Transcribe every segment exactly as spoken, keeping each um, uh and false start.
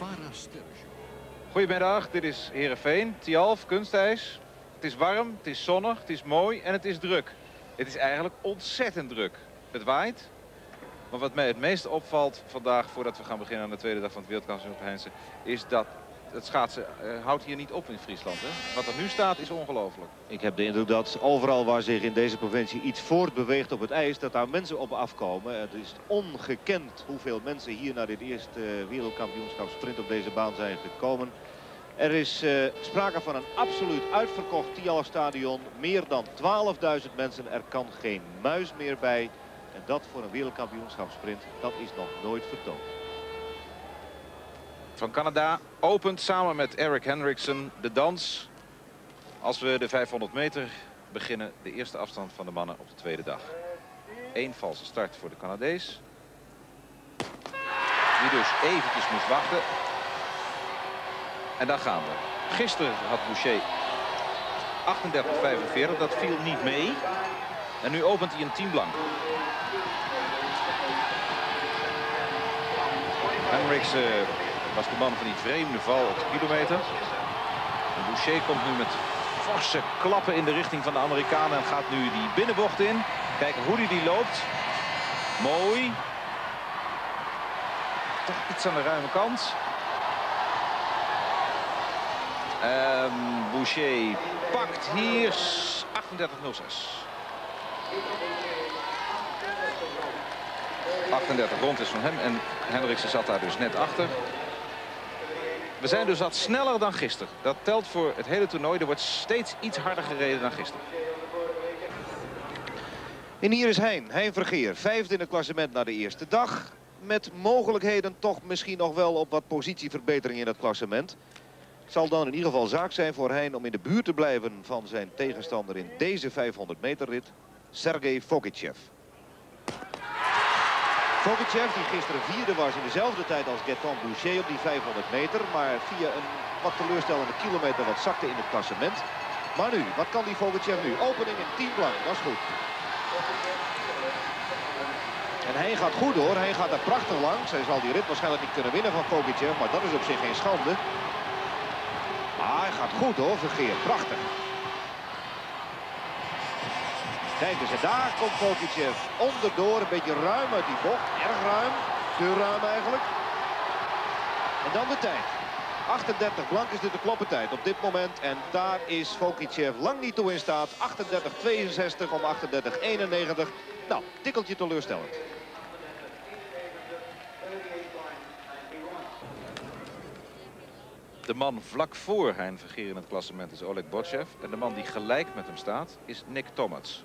Goedemiddag, dit is Heerenveen, Tialf, kunstijs. Het is warm, het is zonnig, het is mooi en het is druk. Het is eigenlijk ontzettend druk. Het waait. Maar wat mij het meest opvalt vandaag, voordat we gaan beginnen aan de tweede dag van het wereldkampioenschap Heinze, is dat het schaatsen uh, houdt hier niet op in Friesland. Hè? Wat er nu staat is ongelooflijk. Ik heb de indruk dat overal waar zich in deze provincie iets voortbeweegt op het ijs, dat daar mensen op afkomen. Het is ongekend hoeveel mensen hier naar dit eerste wereldkampioenschap sprint op deze baan zijn gekomen. Er is uh, sprake van een absoluut uitverkocht Tialf-stadion. Meer dan twaalfduizend mensen, er kan geen muis meer bij. En dat voor een wereldkampioenschapsprint, dat is nog nooit vertoond. Van Canada opent samen met Eric Hendriksen de dans. Als we de vijfhonderd meter beginnen, de eerste afstand van de mannen op de tweede dag. Eén valse start voor de Canadees. Die dus eventjes moest wachten. En daar gaan we. Gisteren had Boucher achtendertig vijfenveertig, dat viel niet mee. En nu opent hij een tien blank. Hendriksen was de man van die vreemde val op de kilometer. En Boucher komt nu met forse klappen in de richting van de Amerikanen en gaat nu die binnenbocht in. Kijken hoe hij die loopt. Mooi. Toch iets aan de ruime kant. En Boucher pakt hier achtendertig nul zes. achtendertig rond is van hem en Hendriksen zat daar dus net achter. We zijn dus wat sneller dan gisteren. Dat telt voor het hele toernooi. Er wordt steeds iets harder gereden dan gisteren. En hier is Hein, Hein Vergeer. Vijfde in het klassement na de eerste dag. Met mogelijkheden toch misschien nog wel op wat positieverbetering in het klassement. Het zal dan in ieder geval zaak zijn voor Hein om in de buurt te blijven van zijn tegenstander in deze vijfhonderd meter rit. Sergej Fokichev. Fokichev, die gisteren vierde was in dezelfde tijd als Gaëtan Boucher op die vijfhonderd meter. Maar via een wat teleurstellende kilometer wat zakte in het klassement. Maar nu, wat kan die Fokichev nu? Opening in tien blank, dat is goed. En hij gaat goed hoor, hij gaat er prachtig langs. Hij zal die rit waarschijnlijk niet kunnen winnen van Fokichev, maar dat is op zich geen schande. Maar hij gaat goed hoor, Vergeer, prachtig. Kijk eens, en daar komt Fokichev onderdoor, een beetje ruim uit die bocht, erg ruim, te ruim eigenlijk. En dan de tijd. achtendertig blank is dit de kloppentijd op dit moment. En daar is Fokichev lang niet toe in staat. achtendertig tweeënzestig om achtendertig eenennegentig. Nou, tikkeltje teleurstellend. De man vlak voor Hein Vergeer in het klassement is Oleg Botchev. En de man die gelijk met hem staat is Nick Thomas.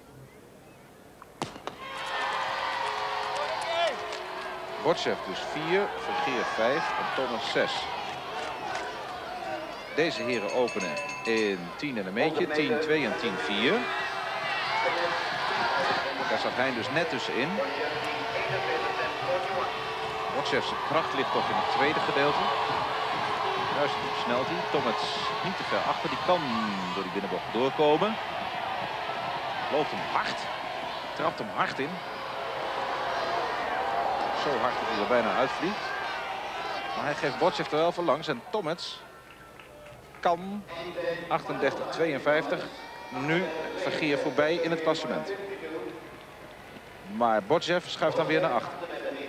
Botchev dus vier, Vergeer vijf en Thomas zes. Deze heren openen in tien en een meetje, tien twee en tien vier. Daar zat Hein dus net tussenin. Botchev's kracht ligt toch in het tweede gedeelte. Juist snelt hij. Thomas niet te ver achter. Die kan door die binnenbocht doorkomen. Loopt hem hard. Trapt hem hard in. Zo hard dat hij er bijna uitvliegt. Maar hij geeft Botchev er wel voor langs. En Thomas kan achtendertig tweeënvijftig nu Vergeer voorbij in het klassement. Maar Botchev schuift dan weer naar achter.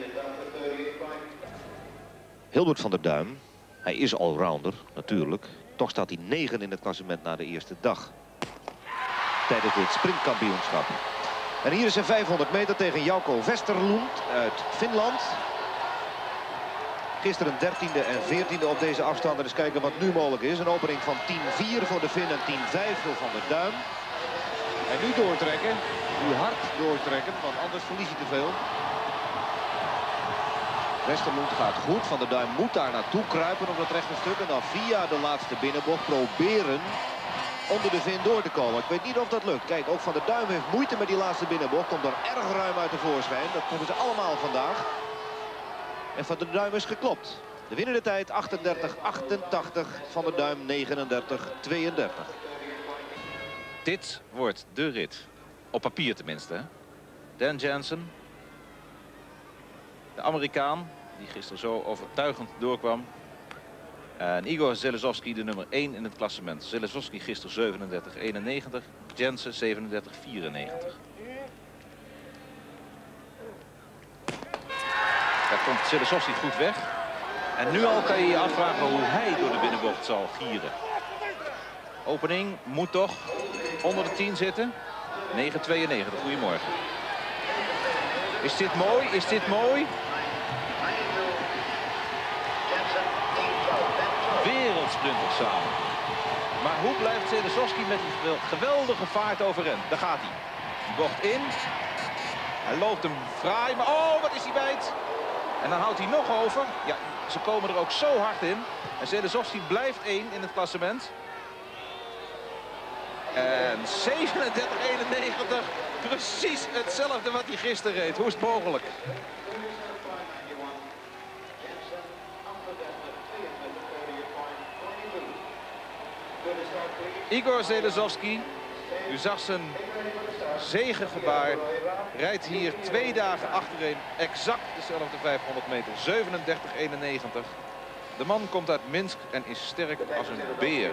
Hilbert van der Duim. Hij is allrounder, natuurlijk. Toch staat hij negen in het klassement na de eerste dag. Tijdens dit sprintkampioenschap. En hier is een vijfhonderd meter tegen Jouko Westerlund uit Finland. Gisteren dertiende en veertiende op deze afstand. Dus kijken wat nu mogelijk is. Een opening van tien vier voor de Fin en tien vijf voor Van der Duim. En nu doortrekken. Nu hard doortrekken, want anders verlies je te veel. Westerlund gaat goed. Van der Duim moet daar naartoe kruipen op dat rechte stuk. En dan via de laatste binnenbocht proberen onder de Fin door te komen. Ik weet niet of dat lukt. Kijk, ook Van der Duim heeft moeite met die laatste binnenbocht. Komt er erg ruim uit tevoorschijn. Dat hebben ze allemaal vandaag. En Van der Duim is geklopt. De winnende tijd achtendertig achtentachtig. Van der Duim negenendertig tweeëndertig. Dit wordt de rit. Op papier tenminste. Hè? Dan Jansen. De Amerikaan, die gisteren zo overtuigend doorkwam. En Igor Zelezowski de nummer één in het klassement. Zelezowski gisteren zevenendertig eenennegentig, Jensen zevenendertig vierennegentig. Daar komt Zelezowski goed weg. En nu al kan je je afvragen hoe hij door de binnenbocht zal gieren. Opening moet toch onder de tien zitten. negen tweeënnegentig, goedemorgen. Is dit mooi? Is dit mooi? Wereldsprinter samen. Maar hoe blijft Zelezowski met die geweldige vaart overeind? Daar gaat hij. Die bocht in. Hij loopt hem fraai, maar oh, wat is hij wijd. En dan houdt hij nog over. Ja, ze komen er ook zo hard in. En Zelezowski blijft één in het klassement. En zevenendertig eenennegentig. Precies hetzelfde wat hij gisteren reed. Hoe is het mogelijk? Igor Zelezowski, u zag zijn zegengebaar, rijdt hier twee dagen achtereen exact dezelfde vijfhonderd meter, zevenendertig eenennegentig. De man komt uit Minsk en is sterk als een beer.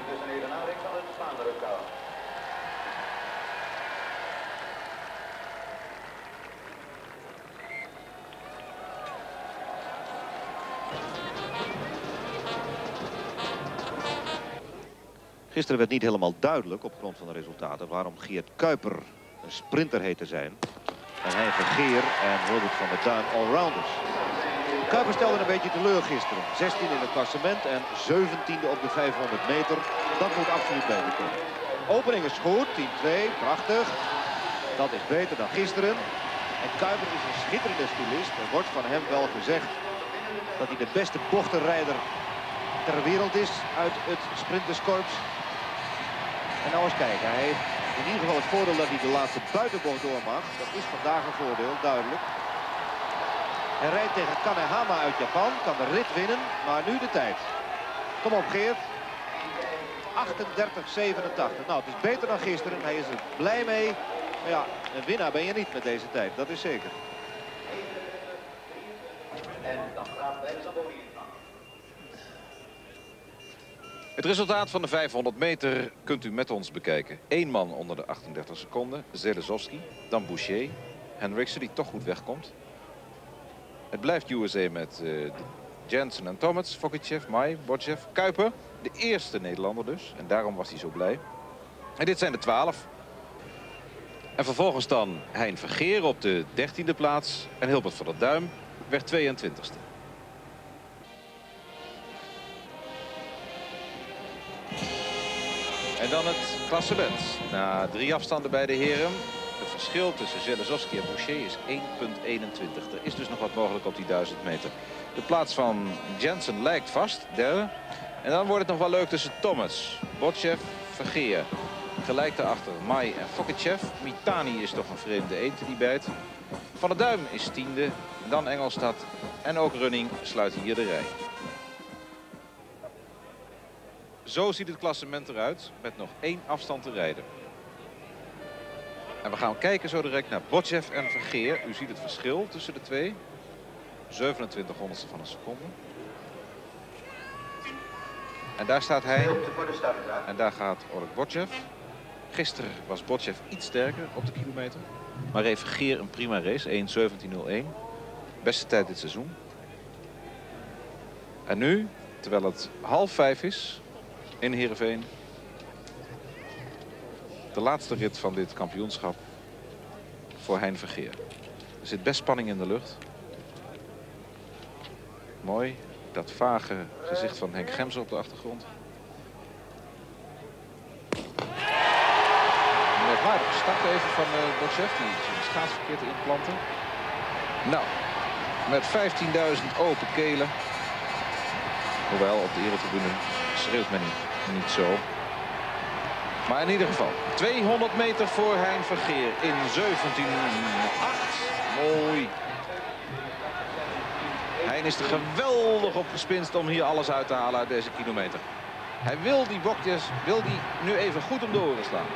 Gisteren werd niet helemaal duidelijk op grond van de resultaten waarom Geert Kuiper een sprinter heet te zijn. En Hein Vergeer en Robert van der Duin allrounders. Kuiper stelde een beetje teleur gisteren. zestiende in het klassement en zeventiende op de vijfhonderd meter. Dat moet absoluut beter komen. Opening is goed, tien twee, prachtig. Dat is beter dan gisteren. En Kuiper is een schitterende stylist. Er wordt van hem wel gezegd dat hij de beste bochtenrijder ter wereld is uit het sprinterskorps. En nou eens kijken, hij heeft in ieder geval het voordeel dat hij de laatste buitenbocht door mag. Dat is vandaag een voordeel, duidelijk. Hij rijdt tegen Kanehama uit Japan, kan de rit winnen, maar nu de tijd. Kom op Geert. achtendertig zevenentachtig. Nou, het is beter dan gisteren, hij is er blij mee. Maar ja, een winnaar ben je niet met deze tijd, dat is zeker. En dan gaat bij Zamboni. Het resultaat van de vijfhonderd meter kunt u met ons bekijken. Eén man onder de achtendertig seconden, Zelezowski. Dan Boucher, Henriksen die toch goed wegkomt. Het blijft U S A met uh, Jensen en Thomas, Fokichev, Mai, Botchev, Kuiper. De eerste Nederlander dus. En daarom was hij zo blij. En dit zijn de twaalf. En vervolgens dan Hein Vergeer op de dertiende plaats. En Hilbert van der Duim werd tweeëntwintigste. En dan het klassement. Na drie afstanden bij de heren. Het verschil tussen Zelezowski en Boucher is één komma eenentwintig. Er is dus nog wat mogelijk op die duizend meter. De plaats van Jensen lijkt vast, derde. En dan wordt het nog wel leuk tussen Thomas, Botchev, Vergeer. Gelijk daarachter Mai en Fokichev. Mitani is toch een vreemde eend die bijt. Van der Duim is tiende. Dan Engelstad. En ook Running sluit hier de rij. Zo ziet het klassement eruit, met nog één afstand te rijden. En we gaan kijken zo direct naar Botchev en Vergeer. U ziet het verschil tussen de twee. zevenentwintig honderdste van een seconde. En daar staat hij. En daar gaat Oleg Botchev. Gisteren was Botchev iets sterker op de kilometer. Maar reed Vergeer een prima race, één zeventien nul één. Beste tijd dit seizoen. En nu, terwijl het half vijf is in Heerenveen, de laatste rit van dit kampioenschap voor Hein Vergeer. Er zit best spanning in de lucht. Mooi, dat vage gezicht van Henk Gemser op de achtergrond. Een merkwaardige start even van uh, Botchev, die zijn schaats verkeerd te inplanten. Nou, met vijftienduizend open kelen. Hoewel, op de eretribune schreeuwt men niet, niet zo. Maar in ieder geval, tweehonderd meter voor Hein Vergeer in zeventien acht. Mooi. Hein is er geweldig op gespinst om hier alles uit te halen uit deze kilometer. Hij wil die bokjes, wil die nu even goed om de oren slaan.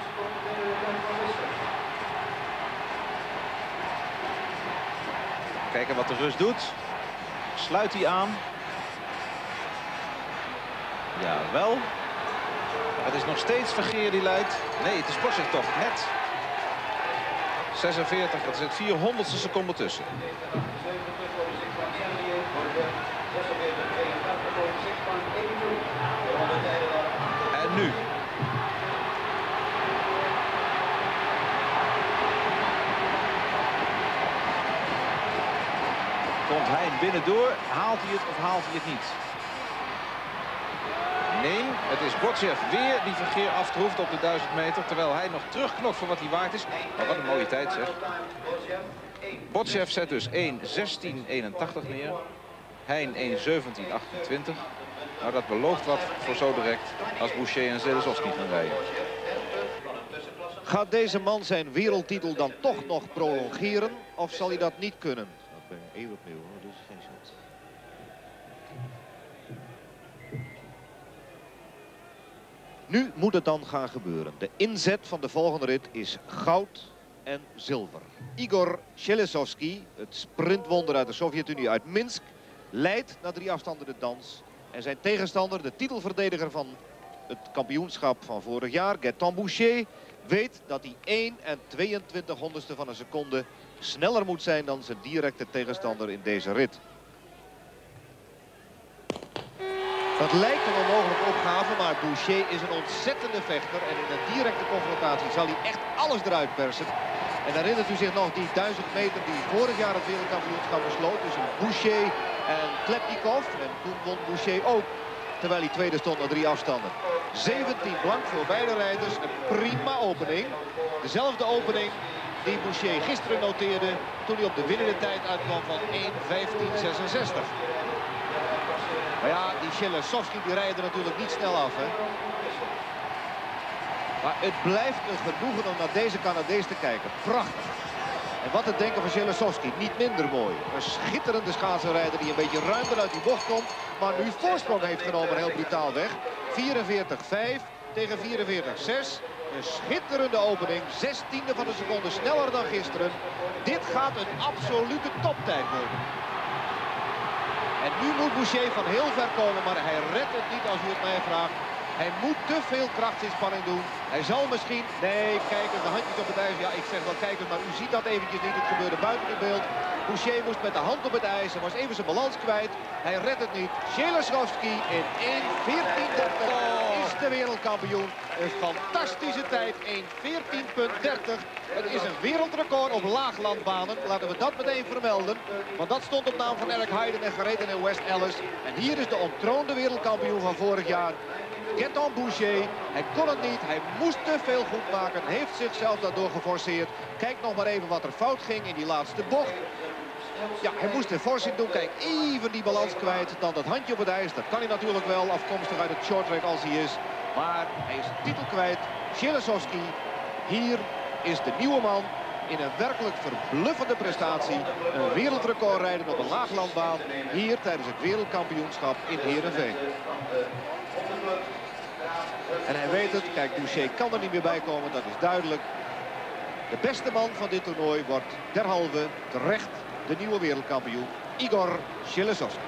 Kijken wat de Rus doet. Sluit hij aan. Jawel. Het is nog steeds Vergeer die leidt. Nee, het is Boschef toch net. zesenveertig, dat is het vierhonderdste seconde tussen. En nu. Komt Hein binnendoor, haalt hij het of haalt hij het niet? Nee, het is Boschef weer die Vergeer aftroeft op de duizend meter. Terwijl hij nog terugknokt voor wat hij waard is. Maar wat een mooie tijd zeg. Boschef zet dus één zestien eenentachtig neer. Hein één zeventien achtentwintig. Nou, dat belooft wat voor zo direct als Boucher en Zelezowski gaan rijden. Gaat deze man zijn wereldtitel dan toch nog prolongeren? Of zal hij dat niet kunnen? Dat ben ik even opnieuw, hoor. Dus geen shot. Nu moet het dan gaan gebeuren. De inzet van de volgende rit is goud en zilver. Igor Zelezowski, het sprintwonder uit de Sovjet-Unie uit Minsk, leidt na drie afstanden de dans. En zijn tegenstander, de titelverdediger van het kampioenschap van vorig jaar, Gaëtan Boucher, weet dat hij één en tweeëntwintig honderdste van een seconde sneller moet zijn dan zijn directe tegenstander in deze rit. Dat lijkt een onmogelijke opgave, maar Boucher is een ontzettende vechter. En in een directe confrontatie zal hij echt alles eruit persen. En herinnert u zich nog die duizend meter die vorig jaar het wereldkampioenschap besloot tussen Boucher en Klepnikov. En toen won Boucher ook, terwijl hij tweede stond na drie afstanden. zeventien blank voor beide rijders, een prima opening. Dezelfde opening die Boucher gisteren noteerde toen hij op de winnende tijd uitkwam van één vijftien zesenzestig. Maar ja, die Zelezowski die rijden natuurlijk niet snel af, hè. Maar het blijft een genoegen om naar deze Canadees te kijken. Prachtig. En wat te denken van Zelezowski, niet minder mooi. Een schitterende schaatsenrijder die een beetje ruimer uit die bocht komt. Maar nu voorsprong heeft genomen, heel brutaal weg. vierenveertig vijf tegen vierenveertig zes. Een schitterende opening. zestiende van een seconde sneller dan gisteren. Dit gaat een absolute toptijd worden. En nu moet Boucher van heel ver komen, maar hij redt het niet als u het mij vraagt. Hij moet te veel krachtsinspanning doen. Hij zal misschien... Nee, kijk eens, de handjes op het ijs. Ja, ik zeg wel kijkers, maar u ziet dat eventjes niet. Het gebeurde buiten het beeld. Boucher moest met de hand op het ijs. Hij was even zijn balans kwijt. Hij redt het niet. Zelezowski in één veertien dertig is de wereldkampioen. Een fantastische tijd. één veertien dertig. Het is een wereldrecord op laaglandbanen. Laten we dat meteen vermelden. Want dat stond op naam van Eric Heiden en gereden in West Ellis. En hier is de ontroonde wereldkampioen van vorig jaar. Gaëtan Boucher, hij kon het niet, hij moest te veel goed maken, heeft zichzelf daardoor geforceerd. Kijk nog maar even wat er fout ging in die laatste bocht. Ja, hij moest de forcing doen, kijk, even die balans kwijt, dan dat handje op het ijs. Dat kan hij natuurlijk wel, afkomstig uit het shorttrack als hij is. Maar hij is de titel kwijt, Zelezowski, hier is de nieuwe man in een werkelijk verbluffende prestatie. Een wereldrecord rijden op een laaglandbaan, hier tijdens het wereldkampioenschap in Heerenveen. En hij weet het, kijk, Boucher kan er niet meer bij komen, dat is duidelijk. De beste man van dit toernooi wordt derhalve terecht de nieuwe wereldkampioen, Igor Zelezowski.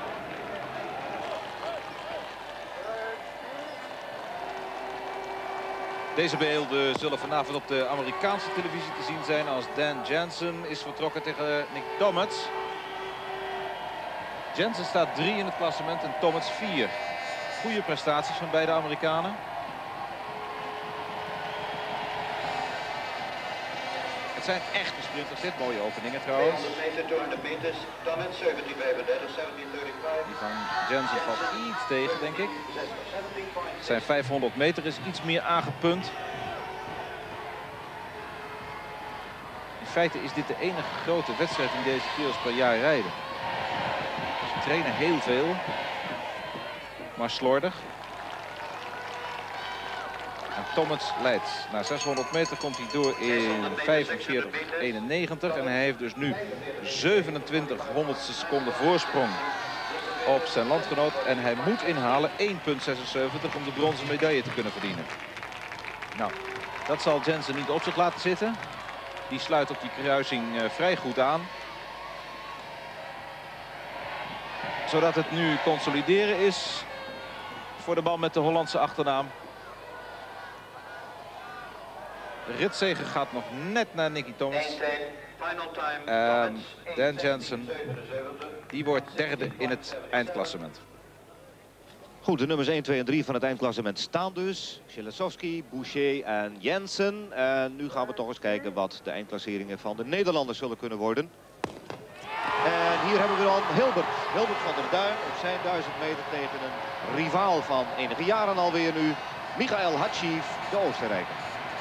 Deze beelden zullen vanavond op de Amerikaanse televisie te zien zijn als Dan Jansen is vertrokken tegen Nick Thomas. Jansen staat drie in het klassement en Thomas vier. Goede prestaties van beide Amerikanen. Het zijn echte sprinters, dit mooie openingen trouwens. Die van Jansen valt iets tegen, denk ik. Zijn vijfhonderd meter is iets meer aangepunt. In feite is dit de enige grote wedstrijd die deze kerels per jaar rijden. Ze trainen heel veel, maar slordig. En Thomas leidt. Na zeshonderd meter komt hij door in vijfenveertig eenennegentig. En hij heeft dus nu zevenentwintig honderdste seconden voorsprong op zijn landgenoot. En hij moet inhalen één komma zesenzeventig om de bronzen medaille te kunnen verdienen. Nou, dat zal Jansen niet op zich laten zitten. Die sluit op die kruising uh, vrij goed aan. Zodat het nu consolideren is voor de man met de Hollandse achternaam. De ritzege gaat nog net naar Nicky Thomas. En Dan Jensen, die wordt derde in het eindklassement. Goed, de nummers één, twee en drie van het eindklassement staan dus. Zieleszowski, Boucher en Jensen. En nu gaan we toch eens kijken wat de eindklasseringen van de Nederlanders zullen kunnen worden. En hier hebben we dan Hilbert. Hilbert van der Duin op zijn duizend meter tegen een rivaal van enige jaren alweer nu. Michael Hatschief, de Oostenrijker.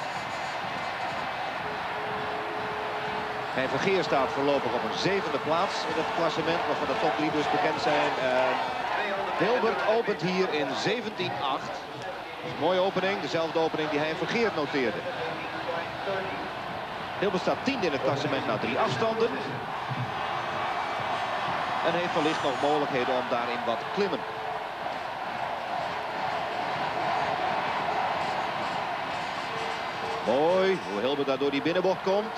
Hein Vergeer staat voorlopig op een zevende plaats in het klassement, waarvan de top drie dus bekend zijn. En Hilbert opent hier in zeventien acht. Een mooie opening, dezelfde opening die Hein Vergeer noteerde. Hilbert staat tiende in het klassement na drie afstanden. En heeft wellicht nog mogelijkheden om daarin wat te klimmen. Mooi, hoe Hilbert daar door die binnenbocht komt.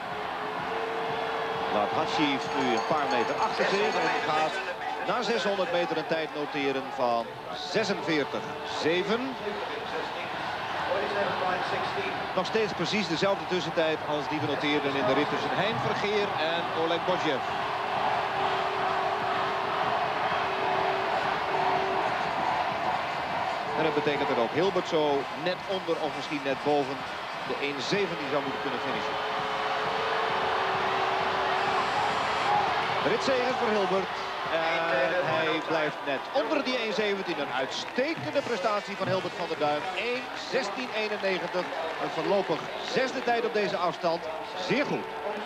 Laat Hatschief nu een paar meter achter zich en gaat na zeshonderd meter een tijd noteren van zesenveertig zeven. Nog steeds precies dezelfde tussentijd als die we noteerden in de rit tussen Hein Vergeer en Oleg Bozjev. En dat betekent dat ook Hilbert zo net onder of misschien net boven de één zeven die zou moeten kunnen finishen. Ritzegen voor Hilbert. En hij blijft net onder die één zeventien. Een uitstekende prestatie van Hilbert van der Duin. één zestien eenennegentig. Een voorlopig zesde tijd op deze afstand. Zeer goed.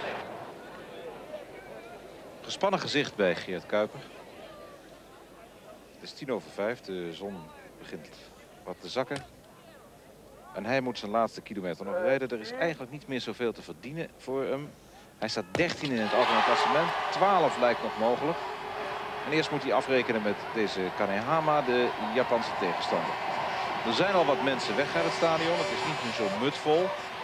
Gespannen gezicht bij Geert Kuiper. Het is tien over vijf. De zon begint wat te zakken. En hij moet zijn laatste kilometer nog rijden. Er is eigenlijk niet meer zoveel te verdienen voor hem. Hij staat dertien in het algemeen klassement. twaalf lijkt nog mogelijk. En eerst moet hij afrekenen met deze Kanehama, de Japanse tegenstander. Er zijn al wat mensen weg uit het stadion. Het is niet meer zo mutvol.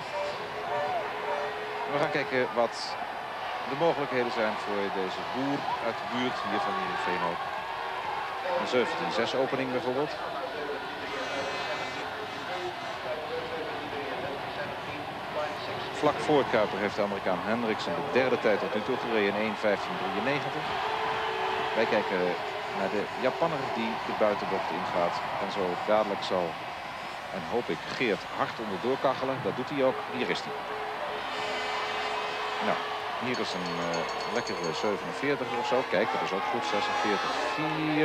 We gaan kijken wat de mogelijkheden zijn voor deze boer uit de buurt hier van Heerenveen ook. Een zeventien zes opening bijvoorbeeld. Vlak voor Kuiper heeft de Amerikaan Hendriksen de derde tijd tot nu toe gereden in één vijftien drieënnegentig. Wij kijken naar de Japanner die de buitenbocht ingaat. En zo dadelijk zal, en hoop ik, Geert hard onderdoor kachelen. Dat doet hij ook. Hier is hij. Nou, hier is een uh, lekkere zevenenveertig of zo. Kijk, dat is ook goed. zesenveertig vier.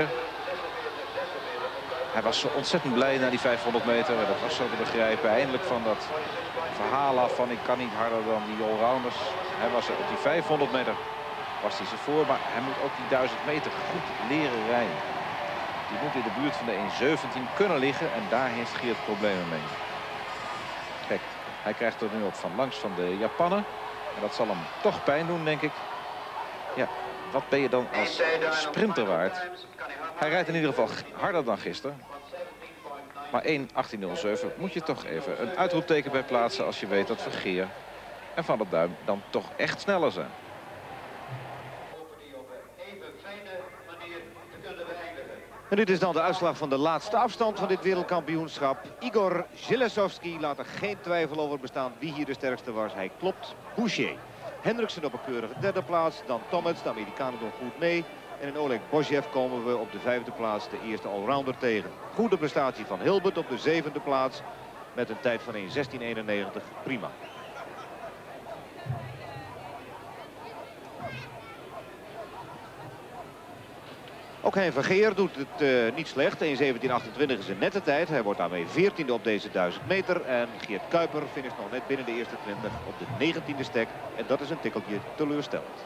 Hij was zo ontzettend blij na die vijfhonderd meter. Dat was zo te begrijpen. Eindelijk van dat verhaal af van ik kan niet harder dan die allrounders. Hij was op die vijfhonderd meter was hij ze voor. Maar hij moet ook die duizend meter goed leren rijden. Die moet in de buurt van de één zeventien kunnen liggen. En daar heeft Geert problemen mee. Kijk, hij krijgt er nu op van langs van de Japaner. En dat zal hem toch pijn doen, denk ik. Ja, wat ben je dan als sprinter waard? Hij rijdt in ieder geval harder dan gisteren. Maar één achttien nul zeven moet je toch even een uitroepteken bij plaatsen als je weet dat Vergeer en Van der Duim dan toch echt sneller zijn. En dit is dan de uitslag van de laatste afstand van dit wereldkampioenschap. Igor Zieleszowski laat er geen twijfel over bestaan wie hier de sterkste was. Hij klopt. Boucher. Hendriksen op een keurige derde plaats. Dan Thomas, de Amerikanen doen goed mee. En in Oleg Bozjev komen we op de vijfde plaats de eerste allrounder tegen. Goede prestatie van Hilbert op de zevende plaats. Met een tijd van één zestien eenennegentig. Prima. Ook Hein Vergeer doet het uh, niet slecht. één zeventien achtentwintig is een nette tijd. Hij wordt daarmee veertiende op deze duizend meter. En Geert Kuiper finisht nog net binnen de eerste twintig op de negentiende stek. En dat is een tikkeltje teleurstellend.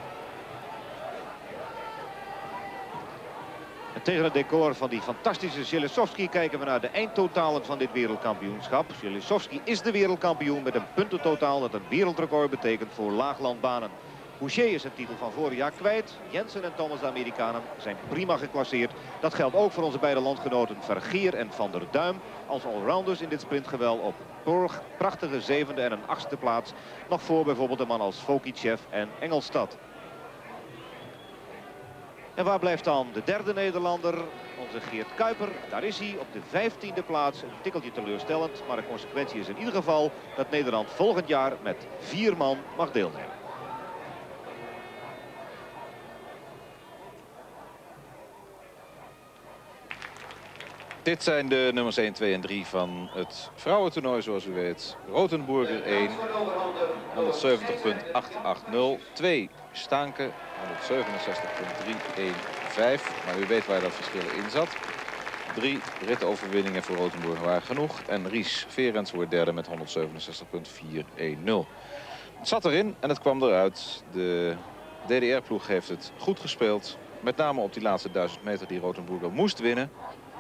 En tegen het decor van die fantastische Zieleszowski kijken we naar de eindtotalen van dit wereldkampioenschap. Zieleszowski is de wereldkampioen met een puntentotaal dat een wereldrecord betekent voor laaglandbanen. Boucher is zijn titel van vorig jaar kwijt. Jensen en Thomas, de Amerikanen, zijn prima geclasseerd. Dat geldt ook voor onze beide landgenoten Vergeer en Van der Duim. Als allrounders in dit sprintgewel op prachtige zevende en een achtste plaats. Nog voor bijvoorbeeld een man als Vokichev en Engelstad. En waar blijft dan de derde Nederlander? onze Geert Kuiper. Daar is hij op de vijftiende plaats. Een tikkeltje teleurstellend, maar de consequentie is in ieder geval dat Nederland volgend jaar met vier man mag deelnemen. Dit zijn de nummers één, twee en drie van het vrouwentoernooi, zoals u weet. Rotenburger één, honderdzeventig komma achthonderdachtig. twee, Staanke, honderdzevenenzestig komma driehonderdvijftig. Maar u weet waar dat verschil in zat. Drie ritoverwinningen voor Rotenburger waren genoeg. En Ries Verens wordt derde met honderdzevenenzestig komma vierhonderddertig. Het zat erin en het kwam eruit. De D D R-ploeg heeft het goed gespeeld. Met name op die laatste duizend meter die Rotenburger moest winnen.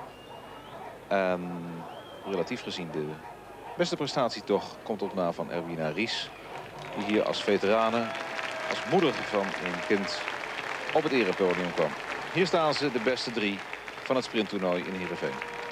En relatief gezien de beste prestatie toch komt op na van Erwina Ries. Die hier als veterane, als moeder van een kind op het erepodium kwam. Hier staan ze, de beste drie van het sprinttoernooi in Heerenveen.